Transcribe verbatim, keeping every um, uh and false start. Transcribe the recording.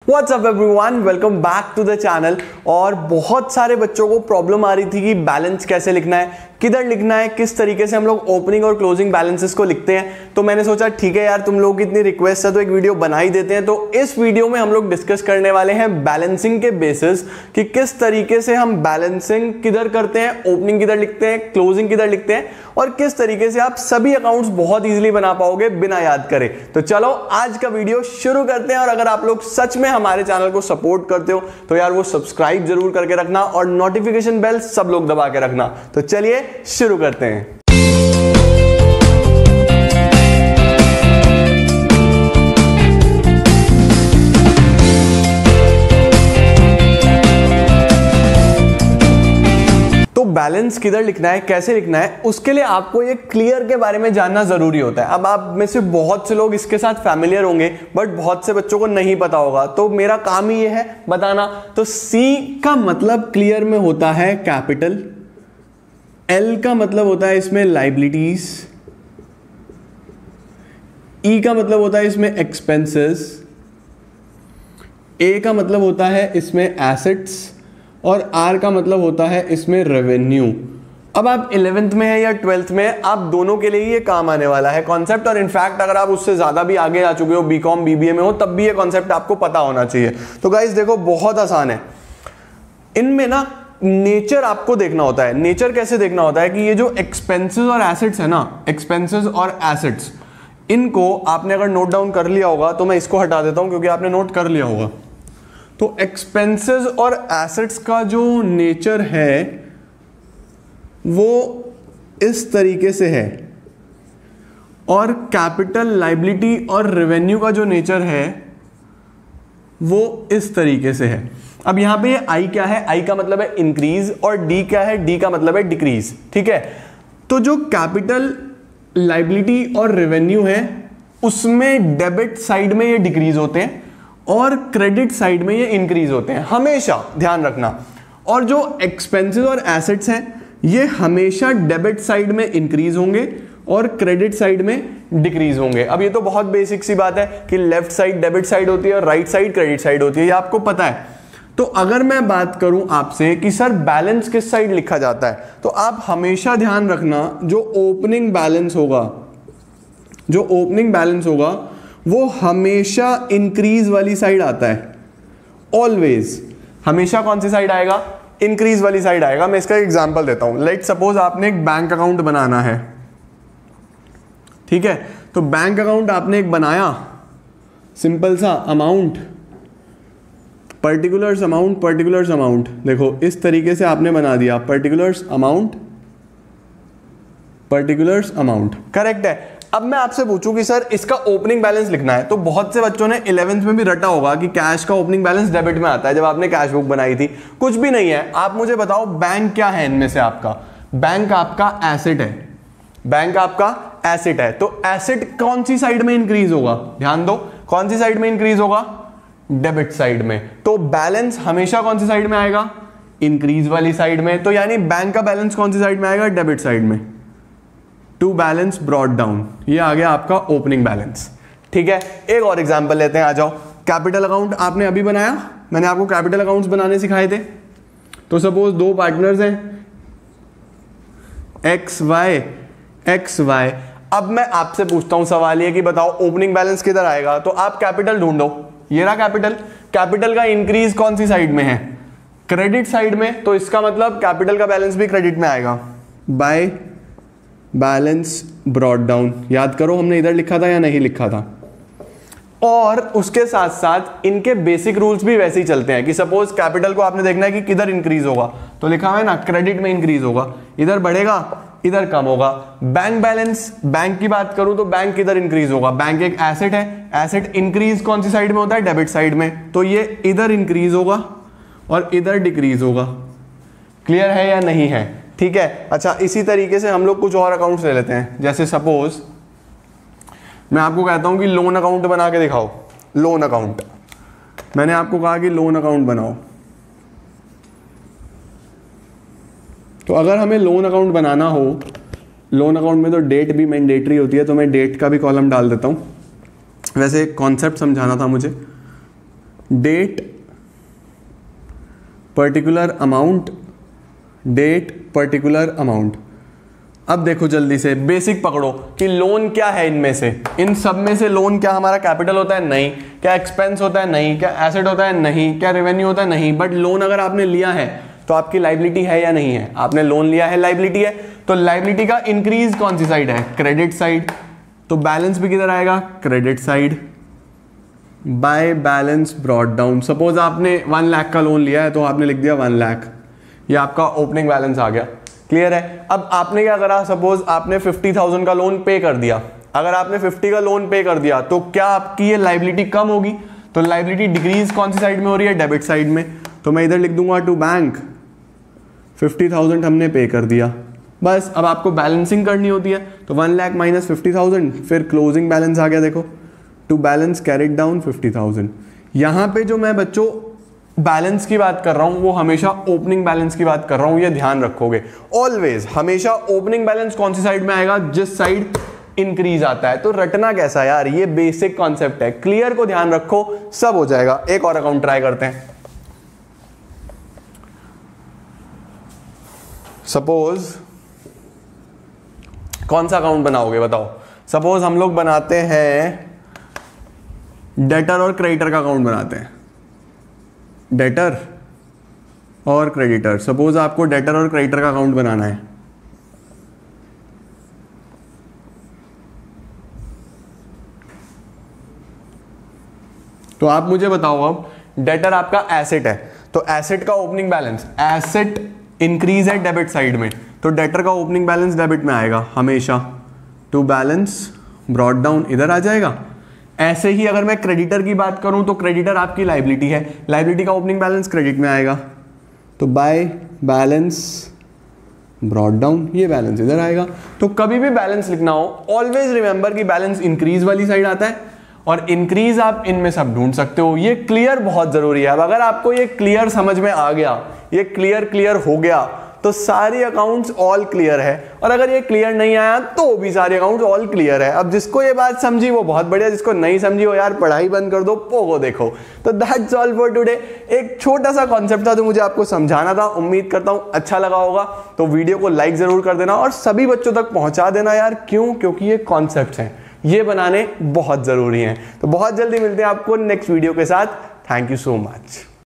What's up everyone, welcome back to the channel. और बहुत सारे बच्चों को प्रॉब्लम आ रही थी कि बैलेंस कैसे लिखना है, किधर लिखना है, किस तरीके से हम लोग ओपनिंग और क्लोजिंग बैलेंसेस को लिखते हैं। तो मैंने सोचा ठीक है यार, तुम लोगों की इतनी रिक्वेस्ट है तो एक वीडियो बना ही देते हैं। तो इस वीडियो में हम लोग डिस्कस करने वाले हैं बैलेंसिंग के बेसिस कि किस तरीके से हम बैलेंसिंग किधर करते हैं, ओपनिंग किधर लिखते हैं, क्लोजिंग किधर लिखते हैं और किस तरीके से आप सभी अकाउंट्स बहुत इजीली बना पाओगे बिना याद करे। तो चलो आज का वीडियो शुरू करते हैं। और अगर आप लोग सच में हमारे चैनल को सपोर्ट करते हो तो यार वो सब्सक्राइब जरूर करके रखना और नोटिफिकेशन बेल सब लोग दबा के रखना। तो चलिए शुरू करते हैं। तो बैलेंस किधर लिखना है, कैसे लिखना है, उसके लिए आपको ये क्लियर के बारे में जानना जरूरी होता है। अब आप में से बहुत से लोग इसके साथ फैमिलियर होंगे बट बहुत से बच्चों को नहीं पता होगा, तो मेरा काम ही ये है बताना। तो सी का मतलब क्लियर में होता है कैपिटल, एल का मतलब होता है इसमें लाइबिलिटीज, ई का मतलब होता है इसमें एक्सपेंसेस, ए का मतलब होता है इसमें एसेट्स और आर का मतलब होता है इसमें रेवेन्यू। अब आप इलेवेंथ में है या ट्वेल्थ में, आप दोनों के लिए ये काम आने वाला है कॉन्सेप्ट। और इनफैक्ट अगर आप उससे ज्यादा भी आगे आ चुके हो, बीकॉम बीबीए में हो, तब भी ये कॉन्सेप्ट आपको पता होना चाहिए। तो गाइस देखो बहुत आसान है। इनमें ना नेचर आपको देखना होता है। नेचर कैसे देखना होता है कि ये जो एक्सपेंसेस और एसेट्स है ना, एक्सपेंसेस और एसेट्स, इनको आपने अगर नोट डाउन कर लिया होगा तो मैं इसको हटा देता हूं क्योंकि आपने नोट कर लिया होगा। तो एक्सपेंसेस और एसेट्स का जो नेचर है वो इस तरीके से है और कैपिटल, लायबिलिटी और रेवेन्यू का जो नेचर है वो इस तरीके से है। अब यहां पे ये आई क्या है, आई का मतलब है इंक्रीज और डी क्या है, डी का मतलब है डिक्रीज। ठीक है, तो जो कैपिटल, लायबिलिटी और रेवेन्यू है उसमें डेबिट साइड में ये डिक्रीज होते हैं और क्रेडिट साइड में ये इंक्रीज होते हैं, हमेशा ध्यान रखना। और जो एक्सपेंसेस और एसेट्स हैं ये हमेशा डेबिट साइड में इंक्रीज होंगे और क्रेडिट साइड में डिक्रीज होंगे। अब ये तो बहुत बेसिक सी बात है कि लेफ्ट साइड डेबिट साइड होती है और राइट साइड क्रेडिट साइड होती है, ये आपको पता है। तो अगर मैं बात करूं आपसे कि सर बैलेंस किस साइड लिखा जाता है, तो आप हमेशा ध्यान रखना जो ओपनिंग बैलेंस होगा, जो ओपनिंग बैलेंस होगा वो हमेशा इंक्रीज वाली साइड आता है। ऑलवेज हमेशा कौन सी साइड आएगा, इंक्रीज वाली साइड आएगा। मैं इसका एग्जांपल देता हूं। लेट सपोज आपने एक बैंक अकाउंट बनाना है, ठीक है। तो बैंक अकाउंट आपने एक बनाया, सिंपल सा amount, particulars amount, particulars amount, देखो इस तरीके से आपने बना दिया, particulars amount, particulars amount, correct है। अब मैं आपसे पूछूं कि सर इसका ओपनिंग बैलेंस लिखना है, तो बहुत से बच्चों ने इलेवेंथ में भी रटा होगा कि कैश का ओपनिंग बैलेंस डेबिट में आता है जब आपने कैश बुक बनाई थी। कुछ भी नहीं है। आप मुझे बताओ बैंक क्या है इनमें से आपका? बैंक आपका एसेट है, बैंक आपका एसेट है। तो एसेट कौन सी साइड में इंक्रीज होगा, ध्यान दो, कौन सी साइड में इंक्रीज होगा, डेबिट साइड में। तो बैलेंस हमेशा कौन सी साइड में आएगा, इंक्रीज वाली साइड में। तो यानी बैंक का बैलेंस कौन सी साइड में आएगा, डेबिट साइड में। टू बैलेंस ब्रॉट डाउन, ये आ गया आपका ओपनिंग बैलेंस। ठीक है, एक और एग्जांपल लेते हैं, आ जाओ। कैपिटल अकाउंट आपने अभी बनाया, मैंने आपको कैपिटल अकाउंट्स बनाने सिखाए थे। तो सपोज दो पार्टनर्स हैं, एक्स वाई, एक्स वाई। अब मैं आपसे पूछता हूं, सवाल ये कि बताओ ओपनिंग बैलेंस किधर आएगा, तो आप कैपिटल ढूंढो। ये रहा कैपिटल, कैपिटल का इंक्रीज कौन सी साइड में है, क्रेडिट साइड में। तो इसका मतलब कैपिटल का बैलेंस भी क्रेडिट में आएगा। बाय बैलेंस ब्रॉट डाउन, याद करो हमने इधर लिखा था या नहीं लिखा था। और उसके साथ साथ इनके बेसिक रूल्स भी वैसे ही चलते हैं कि सपोज कैपिटल को आपने देखना है कि किधर इंक्रीज होगा, तो लिखा हुआ है ना क्रेडिट में इंक्रीज होगा, इधर बढ़ेगा इधर कम होगा। बैंक बैलेंस, बैंक की बात करूं तो बैंक किधर इंक्रीज होगा, बैंक एक एसेट है, एसेट इंक्रीज कौन सी साइड में होता है, डेबिट साइड में। तो ये इधर इंक्रीज होगा और इधर डिक्रीज होगा। क्लियर है या नहीं है? ठीक है। अच्छा, इसी तरीके से हम लोग कुछ और अकाउंट्स ले लेते हैं। जैसे सपोज मैं आपको कहता हूं कि लोन अकाउंट बना के दिखाओ, लोन अकाउंट। मैंने आपको कहा कि लोन अकाउंट बनाओ, तो अगर हमें लोन अकाउंट बनाना हो, लोन अकाउंट में तो डेट भी मैंडेटरी होती है, तो मैं डेट का भी कॉलम डाल देता हूं। वैसे कॉन्सेप्ट समझाना था मुझे, date particular amount, date particular amount. अब देखो जल्दी से बेसिक पकड़ो कि लोन क्या है इनमें से, इन सब में से लोन क्या हमारा कैपिटल होता है? नहीं। क्या एक्सपेंस होता है? नहीं। क्या एसेट होता है? नहीं। क्या रेवेन्यू होता है? नहीं। बट लोन अगर आपने लिया है तो आपकी लाइबिलिटी है या नहीं है? आपने लोन लिया है, लाइबिलिटी है। तो लाइबिलिटी का इंक्रीज कौन सी साइड है? Credit side. तो बैलेंस भी किधर आएगा? Credit side. By balance brought down. Suppose आपने वन लाख का लोन लिया है तो आपने लिख दिया वन लाख, ये आपका ओपनिंग बैलेंस आ गया। क्लियर है? अब आपने क्या करा, सपोज आपने फिफ्टी थाउजेंड का लोन पे कर दिया। अगर आपने फिफ्टी का लोन पे कर दिया तो क्या आपकी ये लाइबिलिटी कम होगी? तो लाइबिलिटी डिक्रीज कौन सी साइड में हो रही है? डेबिट साइड में। तो मैं इधर लिख दूंगा टू बैंक, फिफ्टी थाउजेंड हमने पे कर दिया। बस अब आपको बैलेंसिंग करनी होती है तो one lakh minus fifty thousand, फिर क्लोजिंग बैलेंस आ गया। देखो to balance carried down fifty thousand. यहां पे जो मैं बच्चों बैलेंस की बात कर रहा हूं वो हमेशा ओपनिंग बैलेंस की बात कर रहा हूं, ये ध्यान रखोगे। ऑलवेज हमेशा ओपनिंग बैलेंस कौन सी साइड में आएगा? जिस साइड इंक्रीज आता है। तो रटना कैसा यार, ये बेसिक कॉन्सेप्ट है। क्लियर को ध्यान रखो, सब हो जाएगा। एक और अकाउंट ट्राई करते हैं। सपोज कौन सा अकाउंट बनाओगे बताओ? सपोज हम लोग बनाते हैं डेटर और क्रेडिटर का अकाउंट बनाते हैं। डेटर और क्रेडिटर। सपोज आपको डेटर और क्रेडिटर का अकाउंट बनाना है। तो आप मुझे बताओ, अब डेटर आपका एसेट है तो एसेट का ओपनिंग बैलेंस, एसेट इंक्रीज है डेबिट साइड में तो डेटर का ओपनिंग बैलेंस डेबिट में आएगा हमेशा। टू बैलेंस ब्रॉट डाउन इधर आ जाएगा। ऐसे ही अगर मैं क्रेडिटर की बात करूं तो क्रेडिटर आपकी लाइबिलिटी है, लाइबिलिटी का ओपनिंग बैलेंस क्रेडिट में आएगा। तो बाय बैलेंस ब्रॉट डाउन, ये बैलेंस इधर आएगा। तो कभी भी बैलेंस लिखना हो ऑलवेज रिमेंबर कि बैलेंस इंक्रीज वाली साइड आता है और इंक्रीज आप इनमें सब ढूंढ सकते हो। ये क्लियर बहुत जरूरी है। अब अगर आपको ये क्लियर समझ में आ गया, ये क्लियर क्लियर हो गया तो सारी अकाउंट्स ऑल क्लियर है, और अगर ये क्लियर नहीं आया तो भी सारे अकाउंट्स ऑल क्लियर है। अब जिसको ये बात समझी वो बहुत बढ़िया, जिसको नहीं समझी हो यार पढ़ाई बंद कर दो, पोगो देखो। तो दैट्स ऑल फॉर टुडे। एक छोटा सा कॉन्सेप्ट था जो मुझे आपको समझाना था। उम्मीद करता हूं अच्छा लगा होगा। तो वीडियो को लाइक जरूर कर देना और सभी बच्चों तक पहुंचा देना यार। क्यों? क्योंकि ये कॉन्सेप्ट्स हैं, ये बनाने बहुत जरूरी हैं। तो बहुत जल्दी मिलते हैं आपको नेक्स्ट वीडियो के साथ। Thank you so much.